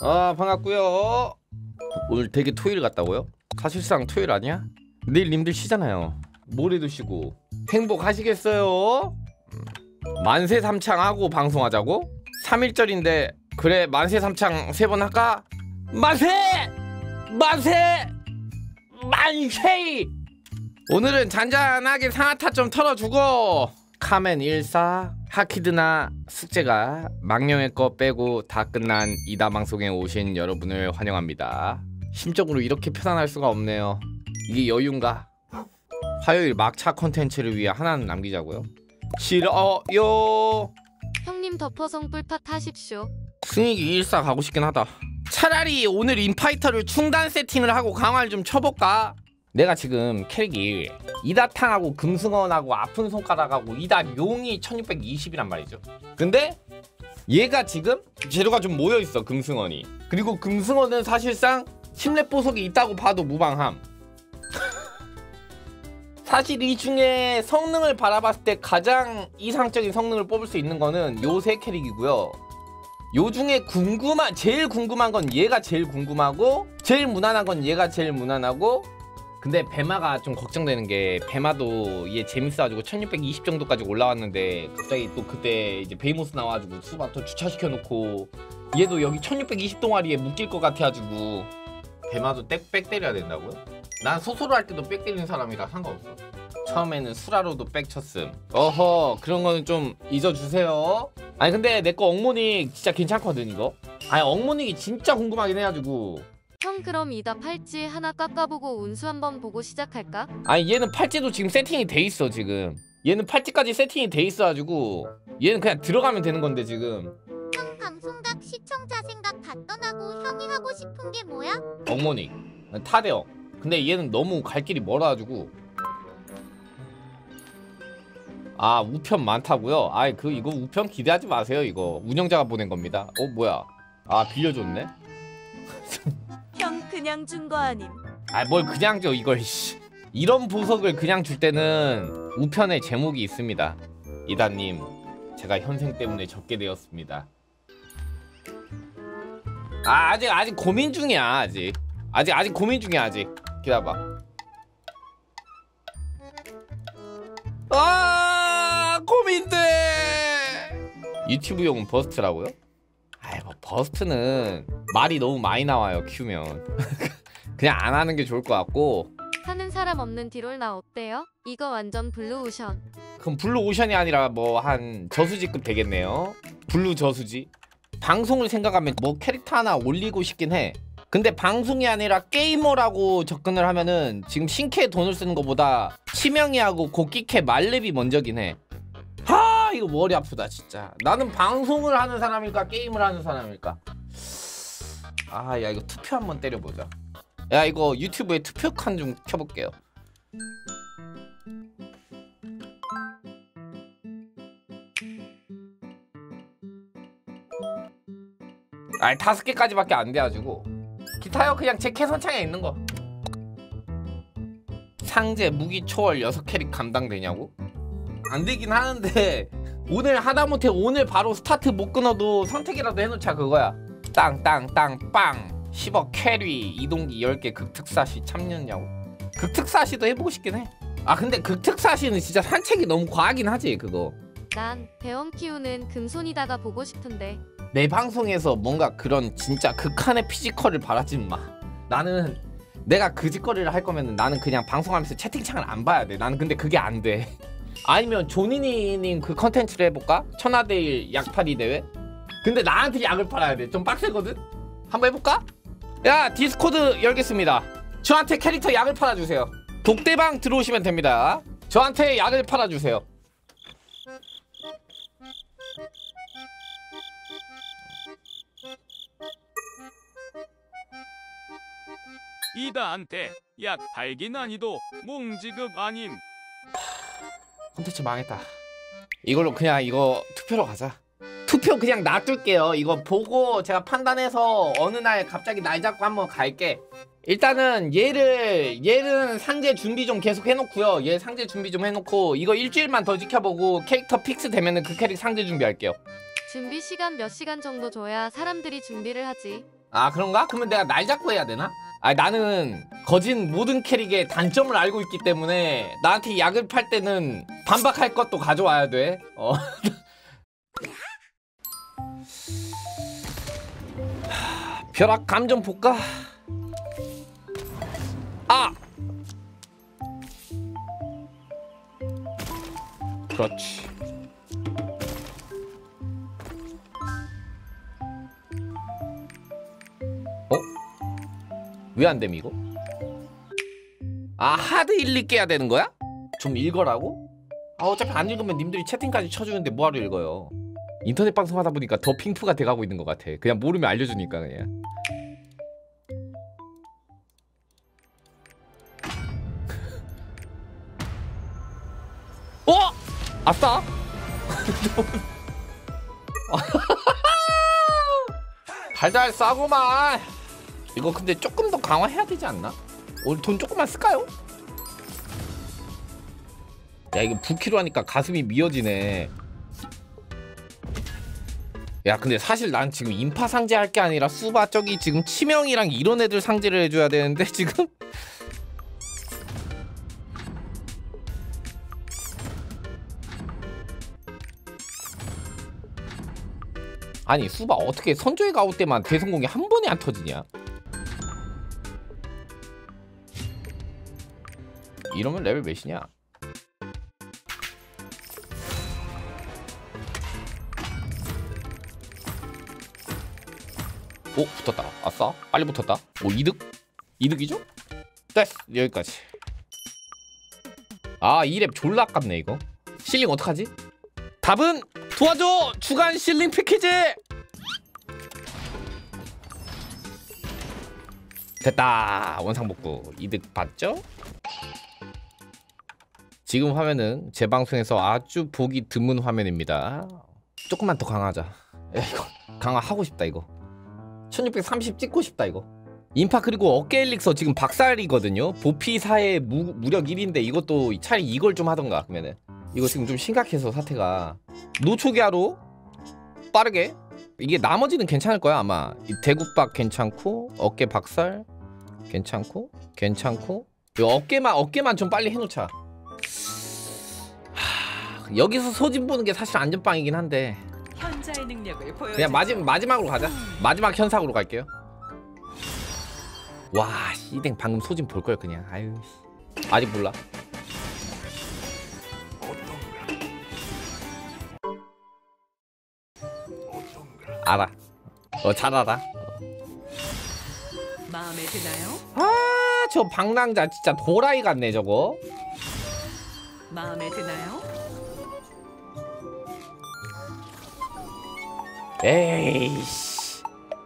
아 반갑고요. 오늘 되게 토요일 같다고요? 사실상 토요일 아니야? 내일 님들 쉬잖아요. 모레도 쉬고 행복하시겠어요? 만세 삼창하고 방송하자고? 3일절인데 그래 만세 삼창 3번 할까? 만세! 만세! 만세! 오늘은 잔잔하게 상하타 좀 털어주고 카멘 14 하키드나 숙제가 망령의 거 빼고 다 끝난 이다 방송에 오신 여러분을 환영합니다. 심적으로 이렇게 편안할 수가 없네요. 이게 여유인가? 화요일 막차 컨텐츠를 위해 하나는 남기자고요? 싫어요. 형님 덮어성 뿔팟 하십시오. 승익이 14 가고 싶긴 하다. 차라리 오늘 인파이터를 충단 세팅을 하고 강화를 좀 쳐볼까? 내가 지금 캐릭이 이다탕하고 금승원하고 아픈 손가락하고 이다 용이 1620이란 말이죠. 근데 얘가 지금 재료가 좀 모여있어. 금승원이. 그리고 금승원은 사실상 심랩 보석이 있다고 봐도 무방함. 사실 이 중에 성능을 바라봤을 때 가장 이상적인 성능을 뽑을 수 있는 거는 요 세 캐릭이고요. 요 중에 제일 궁금한 건 얘가 제일 궁금하고 제일 무난한 건 얘가 제일 무난하고, 근데 배마가 좀 걱정되는 게 배마도 얘 재밌어가지고 1620 정도까지 올라왔는데 갑자기 또 그때 이제 베이모스 나와가지고 수바토 주차시켜놓고 얘도 여기 1620 동아리에 묶일 것 같아가지고 배마도 빽 때려야 된다고요? 난 소소로 할 때도 빽 때리는 사람이라 상관없어. 처음에는 수라로도 빽 쳤음. 어허, 그런 거는 좀 잊어주세요. 아니 근데 내 거 엉모닉 진짜 괜찮거든 이거. 아니 엉모닉이 진짜 궁금하긴 해가지고. 형 그럼 이다 팔찌 하나 깎아보고 운수 한번 보고 시작할까? 아니 얘는 팔찌도 지금 세팅이 돼 있어. 지금 얘는 팔찌까지 세팅이 돼 있어가지고 얘는 그냥 들어가면 되는 건데 지금. 형 방송각 시청자 생각 다 떠나고 형이 하고 싶은 게 뭐야? 엉모닉 타대요. 근데 얘는 너무 갈 길이 멀어가지고. 아 우편 많다고요? 아이 이거 우편 기대하지 마세요. 이거 운영자가 보낸 겁니다. 뭐야? 아 빌려줬네? 형 그냥 준 거 아님? 아 뭘 그냥 줘 이걸. 이런 보석을 그냥 줄 때는 우편에 제목이 있습니다. 이다님 제가 현생 때문에 적게 되었습니다. 아직 고민 중이야. 아직 고민 중이야. 아직 기다려봐. 고민돼. 유튜브용은 버스트라고요? 아이고 버스트는 말이 너무 많이 나와요. 키우면 그냥 안 하는 게 좋을 것 같고. 하는 사람 없는 디롤 나 어때요? 이거 완전 블루오션. 그럼 블루오션이 아니라 뭐 한 저수지급 되겠네요. 블루 저수지. 방송을 생각하면 뭐 캐릭터 하나 올리고 싶긴 해. 근데 방송이 아니라 게이머라고 접근을 하면은 지금 신캐에 돈을 쓰는 것보다 치명이하고 고키캐 말렙이 먼저긴 해. 이거 머리 아프다 진짜. 나는 방송을 하는 사람일까 게임을 하는 사람일까? 야 이거 투표 한번 때려보자. 야 이거 유튜브에 투표 칸 좀 켜볼게요. 아니 5개까지밖에 안 돼가지고. 기타요 그냥 제 캐선창에 있는 거. 상제 무기 초월 6캐릭 감당되냐고? 안 되긴 하는데 오늘 하다못해 오늘 바로 스타트 못 끊어도 선택이라도 해놓자 그거야. 땅땅땅 빵 10억 캐리 이동기 10개 극특사시 참여냐고. 극특사시도 해보고 싶긴 해. 근데 극특사시는 진짜 산책이 너무 과하긴 하지 그거. 난 대원 키우는 금손이다가 보고 싶은데. 내 방송에서 뭔가 그런 진짜 극한의 피지컬을 바라지 마. 나는 내가 그 짓거리를 할 거면 나는 그냥 방송하면서 채팅창을 안 봐야 돼. 나는 근데 그게 안 돼. 아니면 조니니님 그 컨텐츠를 해볼까? 천하대일 약팔이 대회? 근데 나한테 약을 팔아야 돼. 좀 빡세거든? 한번 해볼까? 야 디스코드 열겠습니다. 저한테 캐릭터 약을 팔아주세요. 독대방 들어오시면 됩니다. 저한테 약을 팔아주세요. 이다한테 약 팔기 난이도 몽지급 아님. 콘텐츠 망했다. 이걸로 그냥 이거 투표로 가자. 투표 그냥 놔둘게요. 이거 보고 제가 판단해서 어느 날 갑자기 날 잡고 한번 갈게. 일단은 얘는 상제 준비 좀 계속 해놓고요. 얘 상제 준비 좀 해놓고 이거 일주일만 더 지켜보고 캐릭터 픽스 되면은 그 캐릭 상제 준비할게요. 준비 시간 몇 시간 정도 줘야 사람들이 준비를 하지? 아 그런가? 그러면 내가 날 잡고 해야 되나? 아 나는 거진 모든 캐릭의 단점을 알고 있기 때문에 나한테 약을 팔 때는 반박할 것도 가져와야 돼. 벼락 감정 볼까? 아! 그렇지. 왜 안 됨 이거? 아 하드 1, 2 깨야 되는 거야? 좀 읽어라고? 아 어차피 안 읽으면 님들이 채팅까지 쳐주는데 뭐하러 읽어요. 인터넷 방송하다 보니까 더 핑프가 돼가고 있는 것 같아. 그냥 모르면 알려주니까 그냥. 어? 아싸? 달달 싸구만. 이거 근데 조금 더 강화해야 되지 않나? 오늘 돈 조금만 쓸까요? 야 이거 부키로 하니까 가슴이 미어지네. 야 근데 사실 난 지금 인파 상제할 게 아니라 수바 저기 지금 치명이랑 이런 애들 상제를 해줘야 되는데 지금 아니 수바 어떻게 선조에 가올 때만 대성공이 한 번에 안 터지냐? 이러면 레벨 몇이냐? 오 붙었다. 아싸 빨리 붙었다. 오 이득? 이득이죠? 됐어 여기까지. 아 2렙 졸라 아깝네 이거. 실링 어떡하지? 답은 도와줘! 주간 실링 패키지! 됐다 원상복구 이득 봤죠? 지금 화면은 제 방송에서 아주 보기 드문 화면입니다. 조금만 더 강화하자. 야 이거 강화하고 싶다 이거. 1630 찍고 싶다 이거. 인파 그리고 어깨 엘릭서 지금 박살이거든요. 보피 4에 무력 1인데 이것도 차라리 이걸 좀 하던가. 그러면은 이거 지금 좀 심각해서 사태가. 노초기화로 빠르게. 이게 나머지는 괜찮을 거야 아마. 이 대구박 괜찮고 어깨 박살 괜찮고 이 어깨만 좀 빨리 해놓자. 여기서 소진 보는 게 사실 안전빵이긴 한데 현자의 능력을 보여. 그냥 마지막으로 가자. 마지막 현상으로 갈게요. 와 씨댕 방금 소진 볼 걸 그냥. 아유 아직 몰라. 알아. 잘 알아. 마음에 드나요? 아, 저 방랑자 진짜 도라이 같네 저거. 마음에 드나요? 에이씨.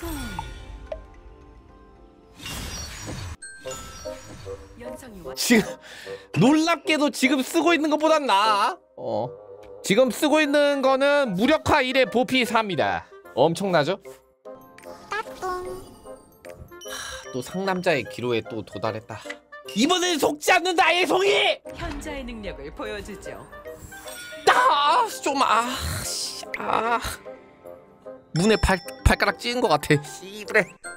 지금 놀랍게도 지금 쓰고 있는 것보단 나아. 지금 쓰고 있는 거는 무력화 1의 보피 4입니다. 엄청나죠? 또 상남자의 기로에 또 도달했다. 이번엔 속지 않는다 예송이. 현자의 능력을 보여주죠. 문에 발가락 찌은 것 같아. 씨부레.